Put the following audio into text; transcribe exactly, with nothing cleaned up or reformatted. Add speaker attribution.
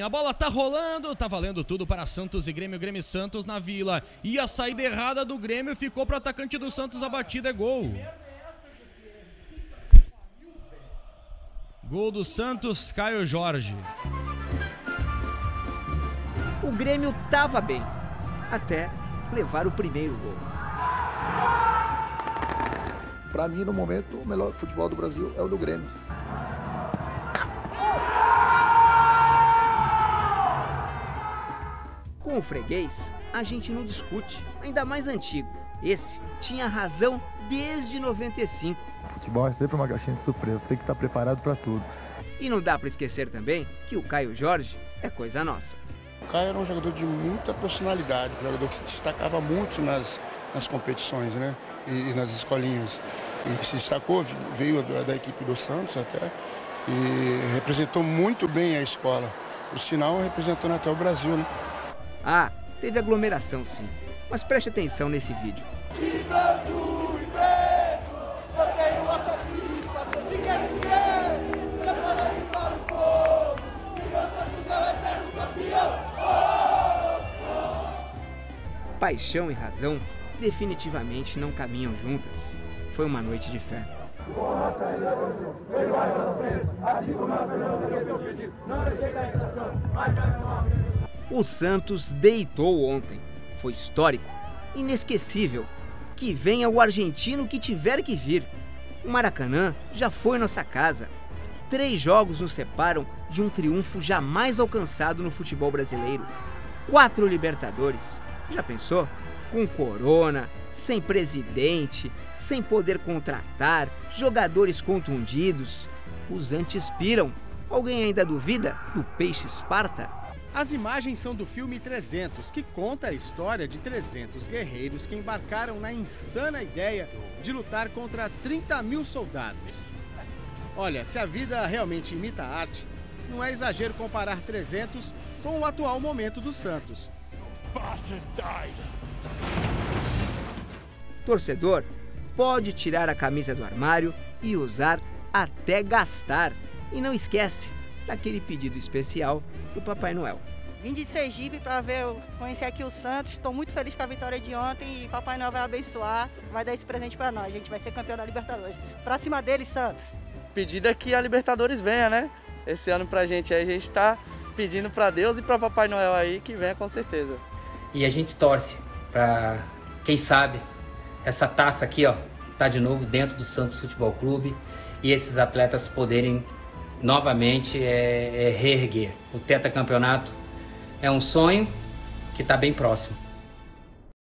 Speaker 1: A bola tá rolando, tá valendo tudo para Santos e Grêmio, Grêmio e Santos na Vila. E a saída errada do Grêmio ficou pro atacante do Santos, a batida é gol. Gol do Santos, Caio Jorge.
Speaker 2: O Grêmio tava bem, até levar o primeiro gol.
Speaker 3: Para mim, no momento, o melhor futebol do Brasil é o do Grêmio.
Speaker 2: Com o freguês, a gente não discute, ainda mais antigo. Esse tinha razão desde noventa e cinco.
Speaker 4: Futebol é sempre uma caixinha de surpresa, tem que estar preparado para tudo.
Speaker 2: E não dá para esquecer também que o Caio Jorge é coisa nossa.
Speaker 5: O Caio era um jogador de muita personalidade, um jogador que se destacava muito nas, nas competições, né? E, e nas escolinhas. E se destacou, veio da, da equipe do Santos até, e representou muito bem a escola. Por sinal, representando até o Brasil, né?
Speaker 2: Ah, teve aglomeração sim, mas preste atenção nesse vídeo. Paixão e razão definitivamente não caminham juntas. Foi uma noite de fé. O Santos deitou ontem. Foi histórico, inesquecível. Que venha o argentino que tiver que vir. O Maracanã já foi nossa casa. Três jogos nos separam de um triunfo jamais alcançado no futebol brasileiro. Quatro Libertadores. Já pensou? Com corona, sem presidente, sem poder contratar, jogadores contundidos. Os antes piram. Alguém ainda duvida do Peixe Esparta?
Speaker 6: As imagens são do filme trezentos, que conta a história de trezentos guerreiros que embarcaram na insana ideia de lutar contra trinta mil soldados. Olha, se a vida realmente imita a arte, não é exagero comparar trezentos com o atual momento do Santos.
Speaker 2: Torcedor pode tirar a camisa do armário e usar até gastar. E não esquece daquele pedido especial do Papai Noel.
Speaker 7: Vim de Sergipe para ver, conhecer aqui o Santos. Estou muito feliz com a vitória de ontem e Papai Noel vai abençoar, vai dar esse presente para nós. A gente vai ser campeão da Libertadores. Pra cima deles, Santos.
Speaker 8: Pedido é que a Libertadores venha, né? Esse ano pra gente aí, a gente tá pedindo para Deus e para Papai Noel aí que venha com certeza.
Speaker 9: E a gente torce para, quem sabe, essa taça aqui, ó, tá de novo dentro do Santos Futebol Clube e esses atletas poderem novamente é, é, reerguer. O tetracampeonato é um sonho que está bem próximo.